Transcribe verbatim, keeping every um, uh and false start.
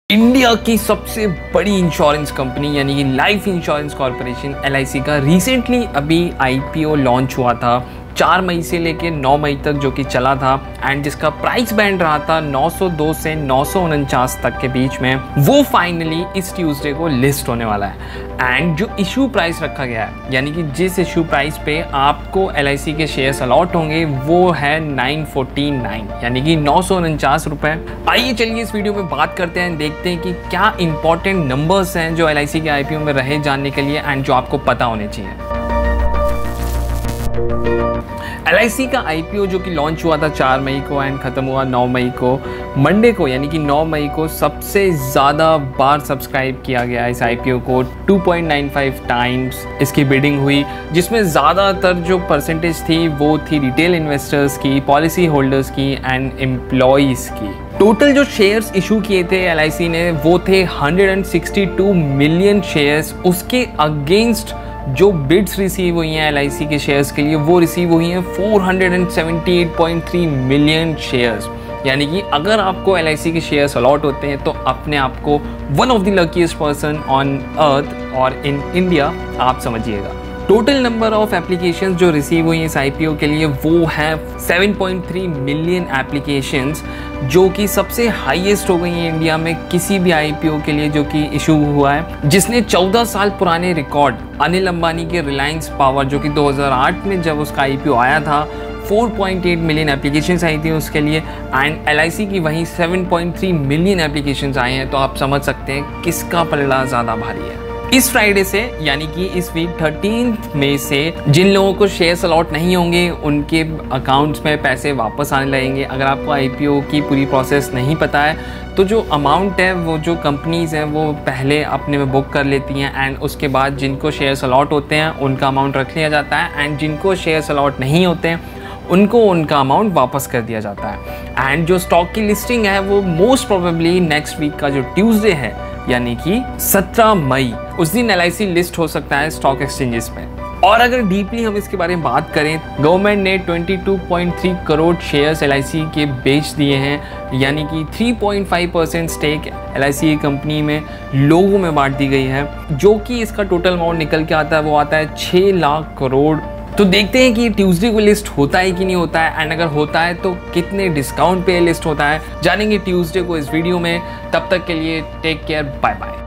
India की सबसे बड़ी इंश्योरेंस कंपनी यानी कि life insurance corporation L I C का रिसेंटली अभी आई पी ओ लॉन्च हुआ था चार मई से लेकर नौ मई तक, जो कि चला था एंड जिसका प्राइस बैंड रहा था नौ सौ दो से नौ सौ उनचास तक के बीच में। वो फाइनली इस ट्यूसडे को लिस्ट होने वाला है एंड जो इशू प्राइस रखा गया है यानी कि जिस इशू प्राइस पे आपको एल आई सी के शेयर्स अलॉट होंगे वो है नाइन फोर्टी नाइन यानी कि नौ सौ उनचास रुपए। आइए चलिए इस वीडियो में बात करते हैं, देखते हैं कि क्या इंपॉर्टेंट नंबर्स हैं जो एल आई सी के आई पी ओ में रहे जानने के लिए एंड जो आपको पता होने चाहिए। एल आई सी का आई पी ओ जो कि लॉन्च हुआ था चार मई को एंड ख़त्म हुआ नौ मई को, मंडे को यानी कि नौ मई को सबसे ज़्यादा बार सब्सक्राइब किया गया इस आई पी ओ को। Two point nine five times इसकी बिडिंग हुई, जिसमें ज़्यादातर जो परसेंटेज थी वो थी रिटेल इन्वेस्टर्स की, पॉलिसी होल्डर्स की एंड एम्प्लॉयज़ की। टोटल जो शेयर्स इशू किए थे एल आई सी ने वो थे एक सौ बासठ मिलियन शेयर्स। उसके अगेंस्ट जो बिड्स रिसीव हुई हैं एल आई सी के शेयर्स के लिए वो रिसीव हुई हैं चार सौ अठहत्तर पॉइंट तीन मिलियन शेयर्स। यानी कि अगर आपको एल आई सी के शेयर्स अलॉट होते हैं तो अपने आप को one of the luckiest person on earth और इन इंडिया आप समझिएगा। टोटल नंबर ऑफ एप्लीकेशंस जो रिसीव हुई हैं इस आई पी ओ के लिए वो है सात पॉइंट तीन मिलियन एप्लीकेशंस, जो कि सबसे हाईएस्ट हो गई है इंडिया में किसी भी आई पी ओ के लिए जो कि इशू हुआ है, जिसने चौदह साल पुराने रिकॉर्ड अनिल अंबानी के रिलायंस पावर जो कि दो हज़ार आठ में जब उसका आई पी ओ आया था चार पॉइंट आठ मिलियन एप्लीकेशंस आई थी उसके लिए एंड एल आई सी की वहीं सात पॉइंट तीन मिलियन एप्लीकेशंस आए हैं। तो आप समझ सकते हैं किसका पलड़ा ज़्यादा भारी है। इस फ्राइडे से यानी कि इस वीक थर्टीन्थ मई से जिन लोगों को शेयर्स अलॉट नहीं होंगे उनके अकाउंट्स में पैसे वापस आने लगेंगे। अगर आपको आई पी ओ की पूरी प्रोसेस नहीं पता है तो जो अमाउंट है वो जो कंपनीज़ हैं वो पहले अपने में बुक कर लेती हैं एंड उसके बाद जिनको शेयर्स अलॉट होते हैं उनका अमाउंट रख लिया जाता है एंड जिनको शेयर्स अलॉट नहीं होते हैं उनको उनका अमाउंट वापस कर दिया जाता है। एंड जो स्टॉक की लिस्टिंग है वो मोस्ट प्रोबेबली नेक्स्ट वीक का जो ट्यूसडे है यानी कि सत्रह मई, उस दिन एल आई सी लिस्ट हो सकता है स्टॉक एक्सचेंजेस पे। और अगर डीपली हम इसके बारे में बात करें, गवर्नमेंट ने बाईस पॉइंट तीन crore shares L I C के बेच दिए हैं यानी कि तीन पॉइंट पाँच percent stake L I C company में लोगों में बांट दी गई है, जो कि इसका टोटल अमाउंट निकल के आता है वो आता है छः लाख करोड़। तो देखते हैं कि ट्यूसडे को लिस्ट होता है कि नहीं होता है एंड अगर होता है तो कितने डिस्काउंट पे लिस्ट होता है, जानेंगे ट्यूसडे को इस वीडियो में। तब तक के लिए टेक केयर, बाय बाय।